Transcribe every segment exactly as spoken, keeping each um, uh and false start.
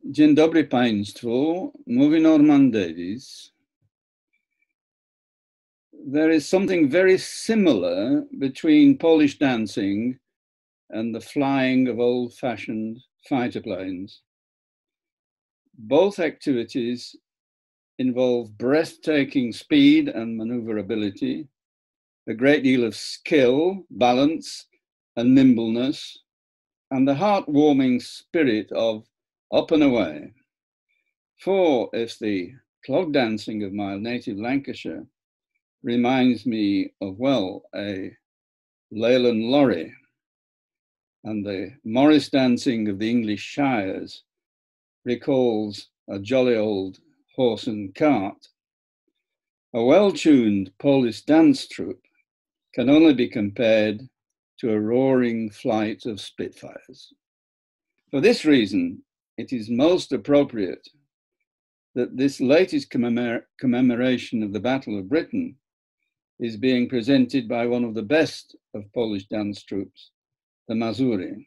Dzień dobry Państwu, mówi Norman Davies. There is something very similar between Polish dancing and the flying of old-fashioned fighter planes. Both activities involve breathtaking speed and maneuverability, a great deal of skill, balance, and nimbleness, and the heartwarming spirit of up and away. For if the clog dancing of my native Lancashire reminds me of, well, a Leyland lorry, and the Morris dancing of the English shires recalls a jolly old horse and cart, a well-tuned Polish dance troupe can only be compared to a roaring flight of Spitfires. For this reason, it is most appropriate that this latest commemor commemoration of the Battle of Britain is being presented by one of the best of Polish dance troupes, the Mazury.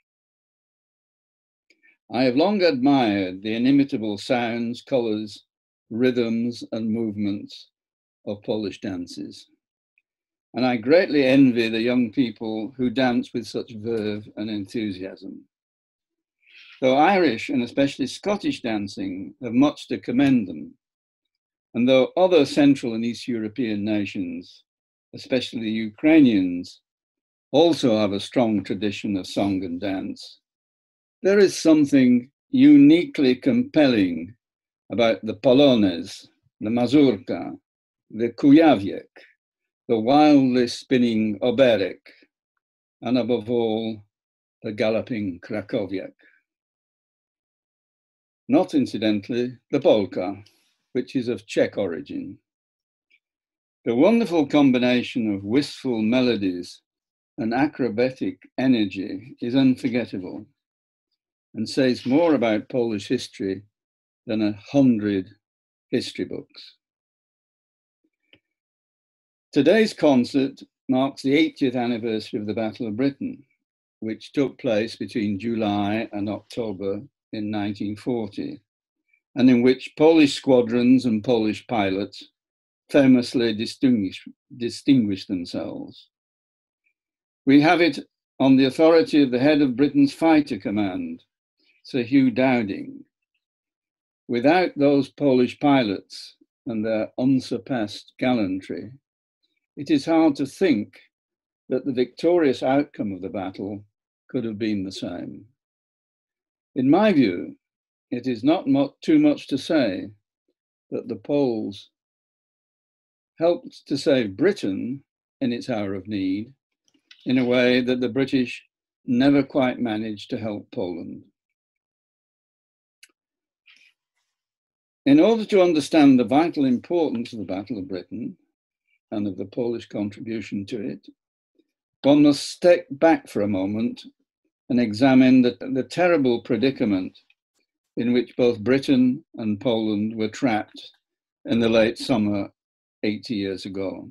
I have long admired the inimitable sounds, colours, rhythms and movements of Polish dances. And I greatly envy the young people who dance with such verve and enthusiasm. Though Irish and especially Scottish dancing have much to commend them, and though other Central and East European nations, especially the Ukrainians, also have a strong tradition of song and dance, there is something uniquely compelling about the Polonez, the Mazurka, the Kujawiec, the wildly spinning Oberek, and above all, the galloping Krakowiak. Not incidentally, the polka, which is of Czech origin. The wonderful combination of wistful melodies and acrobatic energy is unforgettable and says more about Polish history than a hundred history books. Today's concert marks the eightieth anniversary of the Battle of Britain, which took place between July and October in nineteen forty, and in which Polish squadrons and Polish pilots famously distinguished, distinguished themselves. We have it on the authority of the head of Britain's fighter command, Sir Hugh Dowding. Without those Polish pilots and their unsurpassed gallantry, it is hard to think that the victorious outcome of the battle could have been the same. In my view, it is not much, too much to say that the Poles helped to save Britain in its hour of need in a way that the British never quite managed to help Poland. In order to understand the vital importance of the Battle of Britain and of the Polish contribution to it, one must step back for a moment and examine the, the terrible predicament in which both Britain and Poland were trapped in the late summer eighty years ago.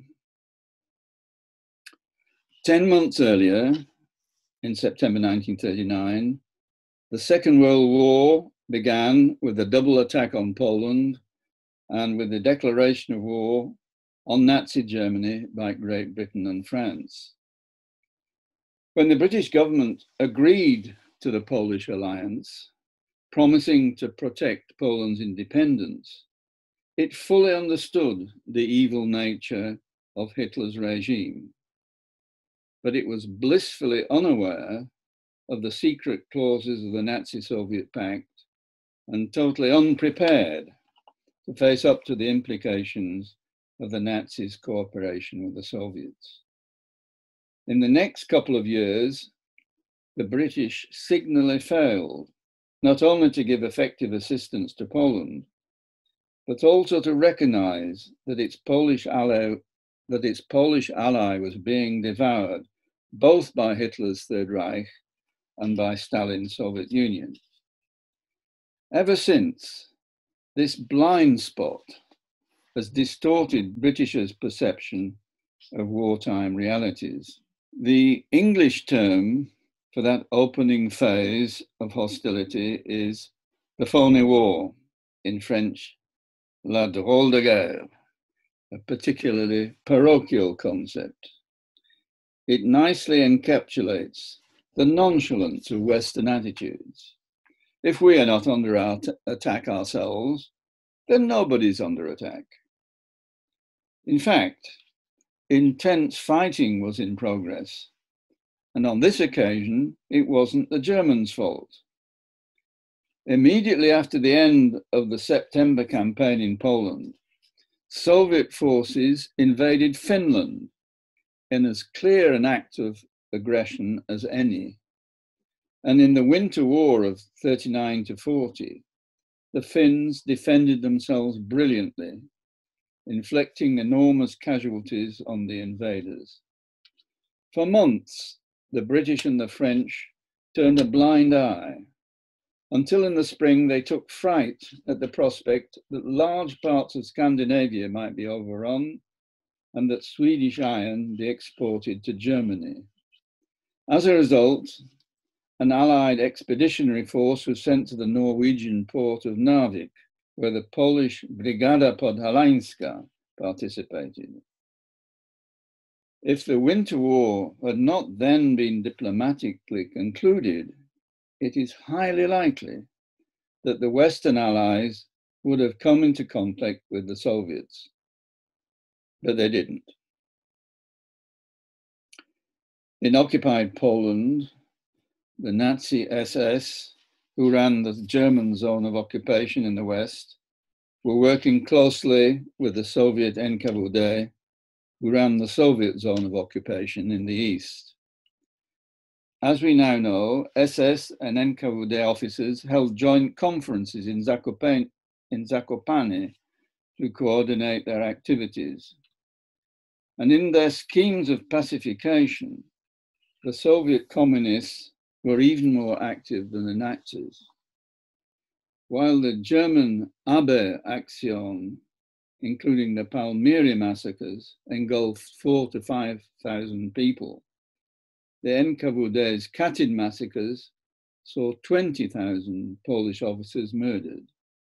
Ten months earlier, in September nineteen thirty-nine, the Second World War began with a double attack on Poland and with the declaration of war on Nazi Germany by Great Britain and France. When the British government agreed to the Polish alliance, promising to protect Poland's independence, it fully understood the evil nature of Hitler's regime. But it was blissfully unaware of the secret clauses of the Nazi-Soviet Pact and totally unprepared to face up to the implications of the Nazis' cooperation with the Soviets. In the next couple of years, the British signally failed not only to give effective assistance to Poland, but also to recognize that its Polish ally, that its Polish ally was being devoured both by Hitler's Third Reich and by Stalin's Soviet Union. Ever since, this blind spot has distorted Britishers' perception of wartime realities. The English term for that opening phase of hostility is The phony war, in French, la drôle de guerre, a particularly parochial concept. It nicely encapsulates the nonchalance of Western attitudes. If we are not under our attack ourselves, then nobody's under attack. In fact, intense fighting was in progress, and on this occasion, it wasn't the Germans' fault. Immediately after the end of the September campaign in Poland, Soviet forces invaded Finland in as clear an act of aggression as any. And in the Winter War of thirty-nine to forty, the Finns defended themselves brilliantly, inflicting enormous casualties on the invaders. For months, the British and the French turned a blind eye, until in the spring they took fright at the prospect that large parts of Scandinavia might be overrun and that Swedish iron be exported to Germany. As a result, an Allied expeditionary force was sent to the Norwegian port of Narvik, where the Polish Brigada Podhalańska participated. If the Winter War had not then been diplomatically concluded, it is highly likely that the Western Allies would have come into conflict with the Soviets, but they didn't. In occupied Poland, the Nazi S S, who ran the German zone of occupation in the West, were working closely with the Soviet N K V D, who ran the Soviet zone of occupation in the East. As we now know, S S and N K V D officers held joint conferences in Zakopane, in Zakopane to coordinate their activities. And in their schemes of pacification, the Soviet communists were even more active than the Nazis. While the German Abwehr-Aktion, including the Palmyra massacres, engulfed four to five thousand people, the N K V D's Katyn massacres saw twenty thousand Polish officers murdered.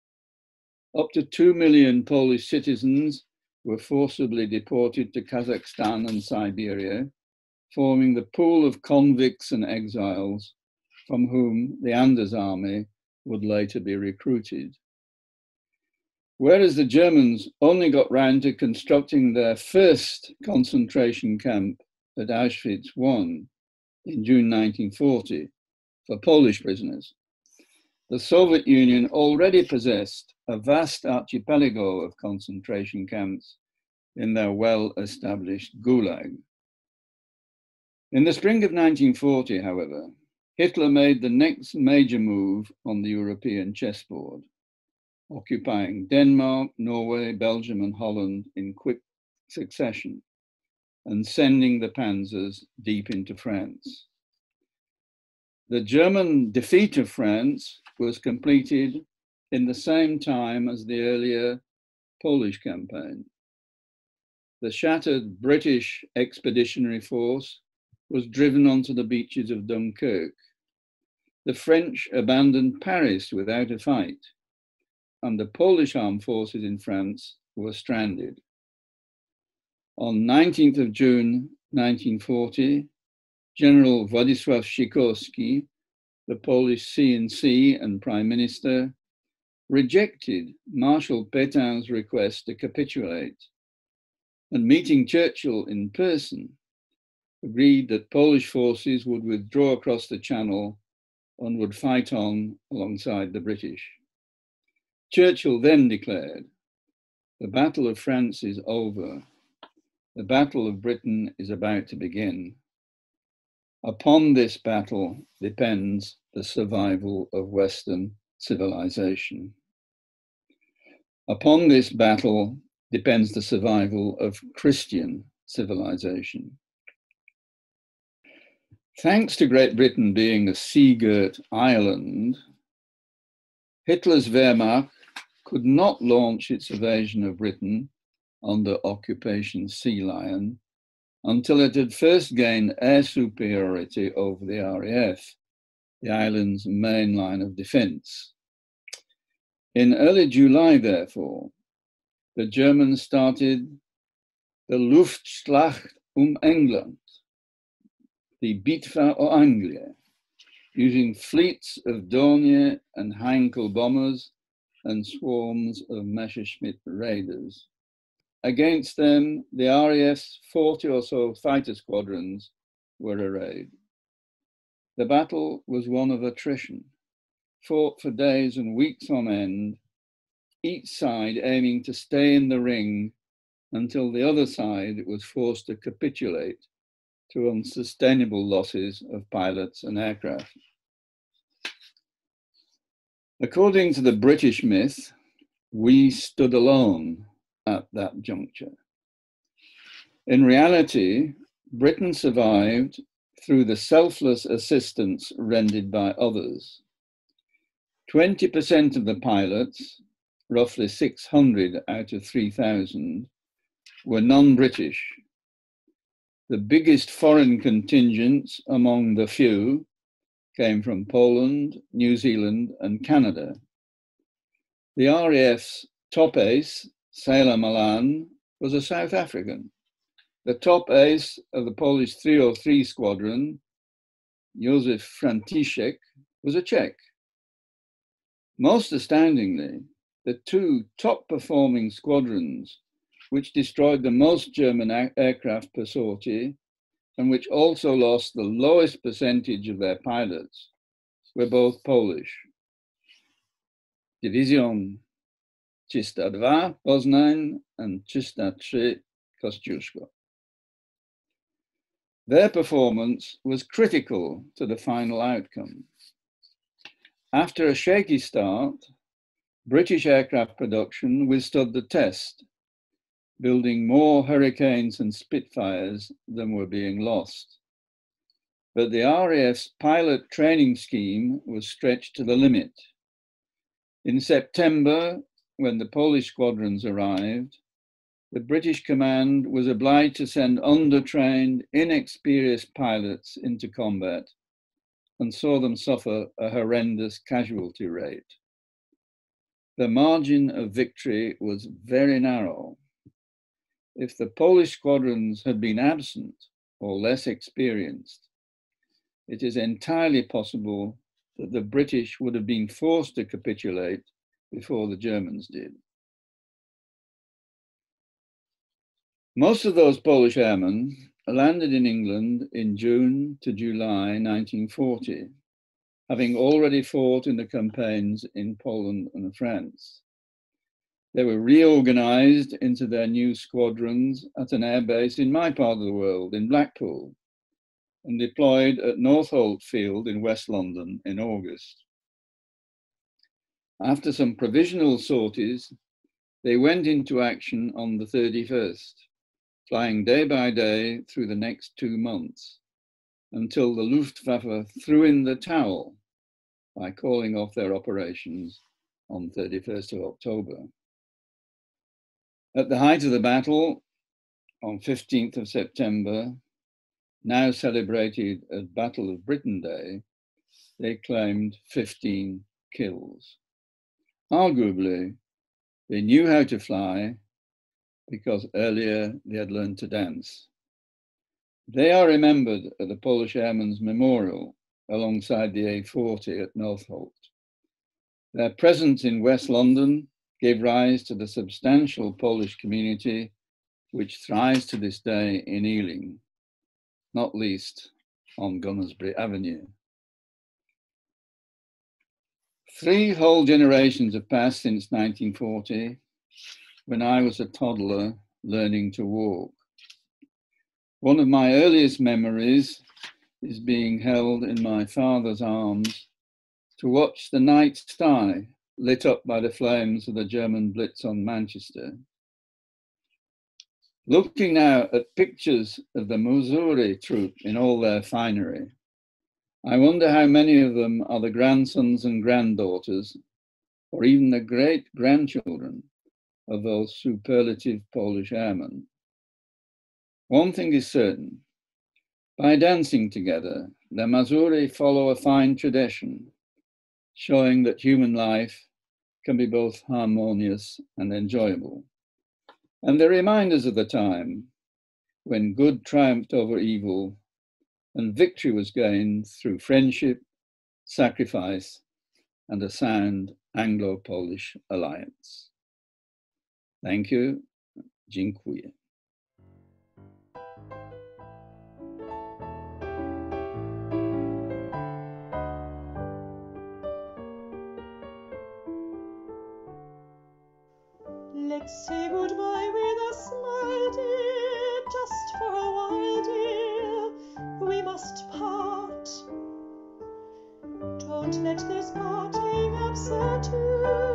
Up to two million Polish citizens were forcibly deported to Kazakhstan and Siberia, forming the pool of convicts and exiles from whom the Anders army would later be recruited. Whereas the Germans only got round to constructing their first concentration camp at Auschwitz one in June nineteen forty for Polish prisoners, the Soviet Union already possessed a vast archipelago of concentration camps in their well-established Gulag. In the spring of nineteen forty, however, Hitler made the next major move on the European chessboard, occupying Denmark, Norway, Belgium, and Holland in quick succession, and sending the panzers deep into France. The German defeat of France was completed in the same time as the earlier Polish campaign. The shattered British expeditionary force was driven onto the beaches of Dunkirk. The French abandoned Paris without a fight, and the Polish armed forces in France were stranded. On nineteenth of June nineteen forty, General Władysław Sikorski, the Polish C N C and Prime Minister, rejected Marshal Pétain's request to capitulate, and meeting Churchill in person, agreed that Polish forces would withdraw across the Channel and would fight on alongside the British. Churchill then declared, "The Battle of France is over. The Battle of Britain is about to begin. Upon this battle depends the survival of Western civilization. Upon this battle depends the survival of Christian civilization." Thanks to Great Britain being a sea-girt island, Hitler's Wehrmacht could not launch its invasion of Britain under Occupation Sea Lion until it had first gained air superiority over the R A F, the island's main line of defense. In early July, therefore, the Germans started the Luftschlacht um England, the Bitwa o Anglię, using fleets of Dornier and Heinkel bombers and swarms of Messerschmitt raiders. Against them, the R A F's forty or so fighter squadrons were arrayed. The battle was one of attrition, fought for days and weeks on end, each side aiming to stay in the ring until the other side was forced to capitulate to unsustainable losses of pilots and aircraft. According to the British myth, we stood alone at that juncture. In reality, Britain survived through the selfless assistance rendered by others. twenty percent of the pilots, roughly six hundred out of three thousand, were non-British. The biggest foreign contingents among the few came from Poland, New Zealand, and Canada. The R A F's top ace, Sailor Milan, was a South African. The top ace of the Polish three oh three squadron, Józef Franciszek, was a Czech. Most astoundingly, the two top-performing squadrons, which destroyed the most German aircraft per sortie, and which also lost the lowest percentage of their pilots, were both Polish. Division trzysta dwa Poznań and trzysta trzy Kościuszko. Their performance was critical to the final outcome. After a shaky start, British aircraft production withstood the test, building more Hurricanes and Spitfires than were being lost. But the R A F's pilot training scheme was stretched to the limit. In September, when the Polish squadrons arrived, the British command was obliged to send undertrained, inexperienced pilots into combat and saw them suffer a horrendous casualty rate. The margin of victory was very narrow. If the Polish squadrons had been absent or less experienced, it is entirely possible that the British would have been forced to capitulate before the Germans did. Most of those Polish airmen landed in England in June to July nineteen forty, having already fought in the campaigns in Poland and France. They were reorganized into their new squadrons at an airbase in my part of the world, in Blackpool, and deployed at Northolt Field in West London in August. After some provisional sorties, they went into action on the thirty-first, flying day by day through the next two months, until the Luftwaffe threw in the towel by calling off their operations on thirty-first of October. At the height of the battle, on fifteenth of September, now celebrated as Battle of Britain Day, they claimed fifteen kills. Arguably, they knew how to fly because earlier they had learned to dance. They are remembered at the Polish Airmen's Memorial alongside the A forty at Northolt. Their presence in West London gave rise to the substantial Polish community which thrives to this day in Ealing, not least on Gunnersbury Avenue. Three whole generations have passed since nineteen forty, when I was a toddler learning to walk. One of my earliest memories is being held in my father's arms to watch the night sky lit up by the flames of the German Blitz on Manchester. Looking now at pictures of the Mazury troop in all their finery, I wonder how many of them are the grandsons and granddaughters, or even the great-grandchildren of those superlative Polish airmen. One thing is certain: by dancing together, the Mazury follow a fine tradition, showing that human life can be both harmonious and enjoyable. And they remind us of the time when good triumphed over evil and victory was gained through friendship, sacrifice, and a sound Anglo-Polish alliance. Thank you. Dziękuję. Let's say goodbye with a smile, dear, just for a while, dear, we must part. Don't let this parting upset you.